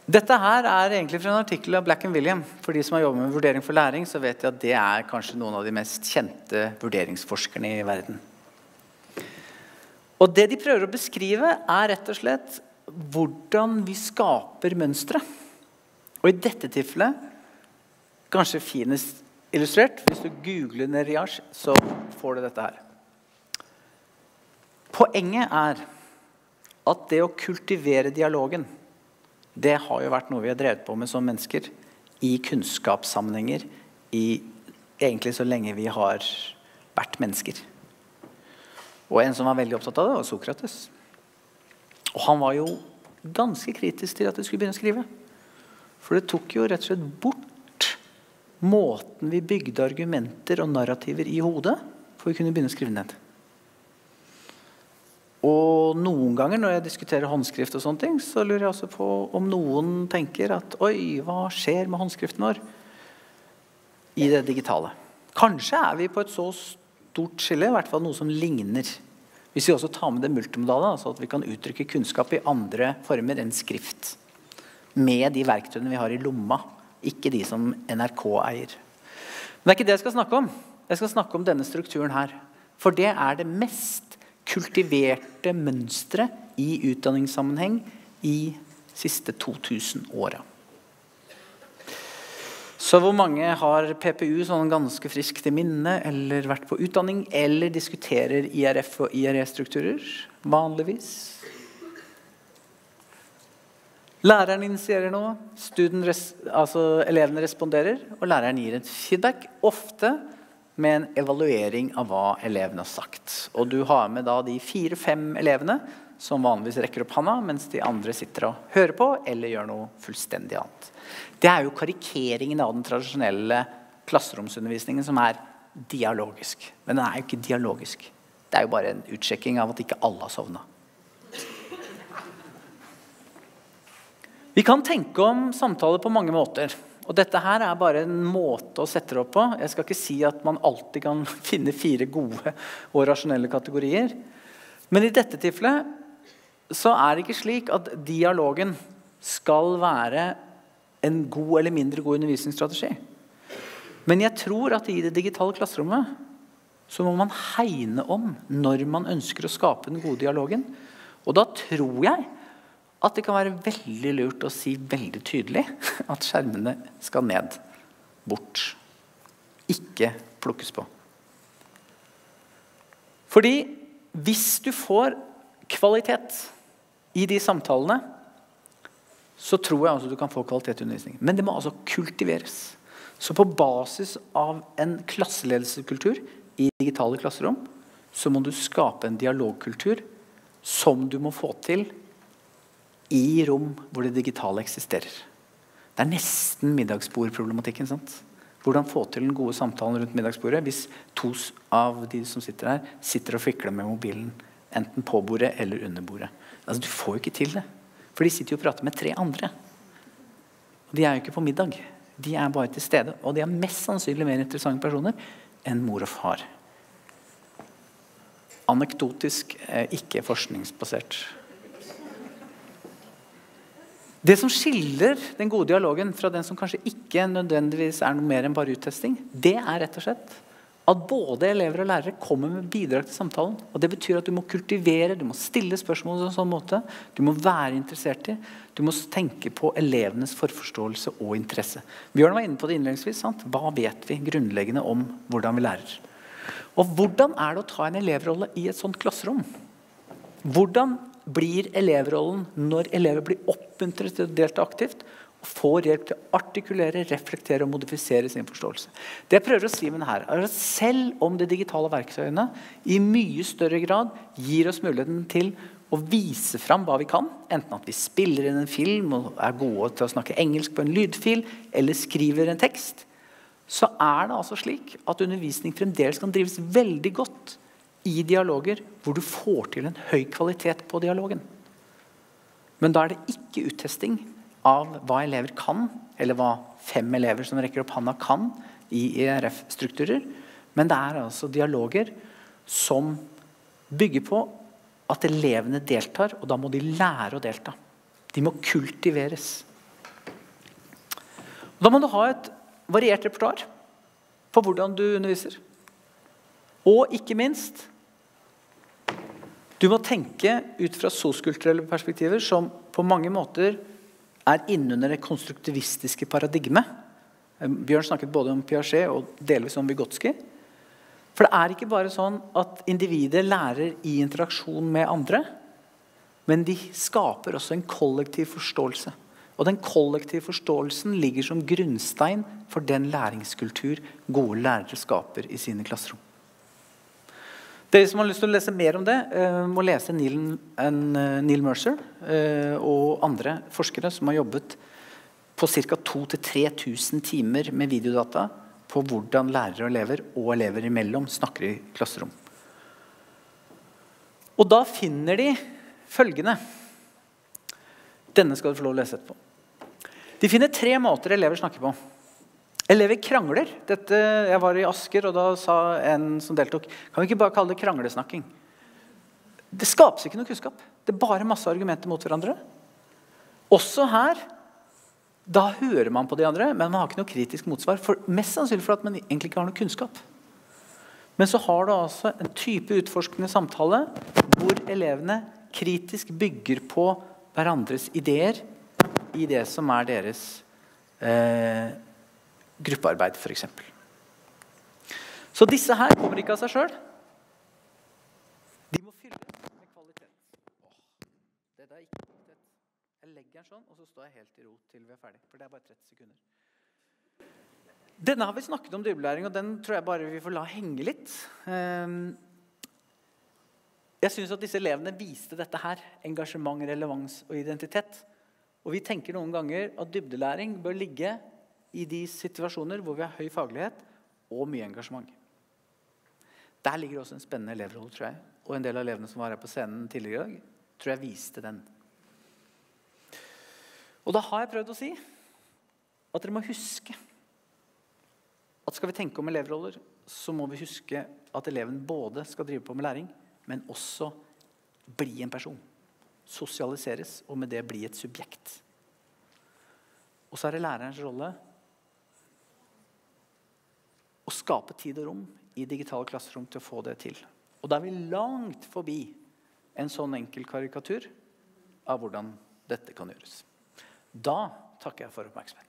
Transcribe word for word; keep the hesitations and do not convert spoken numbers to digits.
Dette her er egentlig fra en artikkel av Black and William. For de som har jobbet med vurdering for læring, så vet jeg at det er kanskje noen av de mest kjente vurderingsforskerne i verden. Og det de prøver å beskrive er rett og slett hvordan vi skaper mønstre. Og i dette tilfellet, kanskje finest illustrert, hvis du googler Neriage, så får du dette her. Poenget er at det å kultivere dialogen, det har jo vært noe vi har drevet på med som mennesker i kunnskapssammenhenger i egentlig så lenge vi har vært mennesker. Og en som var veldig opptatt av det var Sokrates. Og han var jo ganske kritisk til at de skulle begynne å skrive. For det tok jo rett og slett bort måten vi bygde argumenter og narrativer i hodet for å kunne begynne å skrive ned. Og noen ganger når jeg diskuterer håndskrift og sånne ting, så lurer jeg også på om noen tenker at oi, hva skjer med håndskriften vår i det digitale? Kanskje er vi på et så stort skille, i hvert fall noe som ligner. Hvis vi også tar med det multimodale, altså at vi kan uttrykke kunnskap i andre former enn skrift. Med de verktøyene vi har i lomma, ikke de som N R K eier. Men det er ikke det jeg skal snakke om. Jeg skal snakke om denne strukturen her. For det er det mest kultiverte mønstre i utdanningssammenheng i siste to tusen åra. Så hvor mange har P P U sånn ganske friskt i minne, eller vært på utdanning, eller diskuterer I R F og I R E-strukturer, vanligvis? Læreren initierer noe, res, altså elevene responderer, og læreren gir en feedback, ofte med en evaluering av hva elevene har sagt. Og du har med da de fire-fem elevene som vanligvis rekker opp handa, mens de andre sitter og hører på, eller gjør noe fullstendig annet. Det er jo karikeringen av den tradisjonelle klasseromsundervisningen som er dialogisk. Men den er jo ikke dialogisk. Det er jo bare en utsjekking av at ikke alle har sovnet. Vi kan tenke om samtaler på mange måter. Og dette her er bare en måte å sette det opp på. Jeg skal ikke si at man alltid kan finne fire gode og rasjonelle kategorier. Men i dette tilfellet så er det ikke slik at dialogen skal være en god eller mindre god undervisningsstrategi. Men jeg tror at i det digitale klasserommet så må man hegne om når man ønsker å skape den gode dialogen. Og da tror jeg at det kan være veldig lurt å si veldig tydelig at skjermene skal ned, bort, ikke plukkes på. Fordi hvis du får kvalitet i de samtalene, så tror jeg også du kan få kvalitet i undervisningen. Men det må altså kultiveres. Så på basis av en klasseledelseskultur i digitale klasserom, så må du skape en dialogkultur som du må få til i rom hvor det digitale eksisterer. Det er nesten middagsbordproblematikken, sant? Hvordan få til den gode samtalen rundt middagsbordet hvis to av de som sitter her sitter og fikler med mobilen, enten på bordet eller under bordet. Altså, du får jo ikke til det, for de sitter jo og prater med tre andre. Og de er jo ikke på middag. De er bare til stede, og de er mest sannsynlig mer interessante personer enn mor og far. Anekdotisk, ikke forskningsbasert. Det som skiller den gode dialogen fra den som kanskje ikke nødvendigvis er noe mer enn bare uttesting, det er rett og slett at både elever og lærere kommer med bidrag til samtalen. Og det betyr at du må kultivere, du må stille spørsmål på en sånn måte, du må være interessert i, du må tenke på elevenes forforståelse og interesse. Bjørn var inne på det innledningsvis, sant? Hva vet vi grunnleggende om hvordan vi lærer? Og hvordan er det å ta en elevrolle i et sånt klasserom? Hvordan blir elevrollen når elever blir oppmuntret til å delta aktivt og får hjelp til å artikulere, reflektere og modifisere sin forståelse? Det jeg prøver å si med det her er at selv om de digitale verktøyene i mye større grad gir oss muligheten til å vise fram hva vi kan, enten at vi spiller inn en film og er gode til å snakke engelsk på en lydfil eller skriver en tekst, så er det altså slik at undervisning fremdeles kan drives veldig godt i dialoger hvor du får til en høy kvalitet på dialogen. Men da er det ikke uttesting av hva elever kan, eller hva fem elever som rekker opp handa kan i I R F-strukturer, men det er altså dialoger som bygger på at elevene deltar, og da må de lære å delta. De må kultiveres. Da må du ha et variert repertoar på hvordan du underviser. Og ikke minst, du må tenke ut fra soskulturelle perspektiver som på mange måter er innunder det konstruktivistiske paradigmet. Bjørn snakket både om Piaget og delvis om Vygotsky. For det er ikke bare sånn at individet lærer i interaksjon med andre, men de skaper også en kollektiv forståelse. Og den kollektive forståelsen ligger som grunnstein for den læringskultur gode lærere skaper i sine klasserom. Dere som har lyst til å lese mer om det, må lese Neil, Neil Mercer og andre forskere som har jobbet på ca. to til tre tusen timer med videodata på hvordan lærere og elever og elever imellom snakker i klasserom. Og da finner de følgende. Denne skal du få lov å lese etterpå. De finner tre måter elever snakker på. Elever krangler. Dette, jeg var i Asker, og da sa en som deltok, kan vi ikke bare kalle det kranglesnakking? Det skapes ikke noe kunnskap. Det er bare masse argumenter mot hverandre. Også her, da hører man på de andre, men man har ikke noe kritisk motsvar. For mest sannsynlig for at man egentlig ikke har noe kunnskap. Men så har du altså en type utforskende samtale, hvor elevene kritisk bygger på hverandres ideer i det som er deres eh, gruppearbeid, for eksempel. Så disse her kommer ikke av seg selv. De må fylles med kvalitet. Åh, det er ikke kvalitet. Jeg legger den sånn, og så står jeg helt i ro til vi er ferdig, for det er bare tretti sekunder. Denne har vi snakket om dybdelæring, og den tror jeg bare vi får la henge litt. Jeg synes at disse elevene viste dette her, engasjement, relevans og identitet. Og vi tenker noen ganger at dybdelæring bør ligge i de situasjoner hvor vi har høy faglighet og mye engasjement. Der ligger også en spennende elevrolle, tror jeg. Og en del av elevene som var her på scenen tidligere i dag, tror jeg viste den. Og da har jeg prøvd å si at dere må huske at skal vi tenke om elevroller, så må vi huske at eleven både skal drive på med læring, men også bli en person. Sosialiseres, og med det bli et subjekt. Og så er det lærerens rolle å skape tid og rom i digitale klasserom til å få det til. Og da er vi langt forbi en sånn enkel karikatur av hvordan dette kan gjøres. Da takker jeg for oppmerksomheten.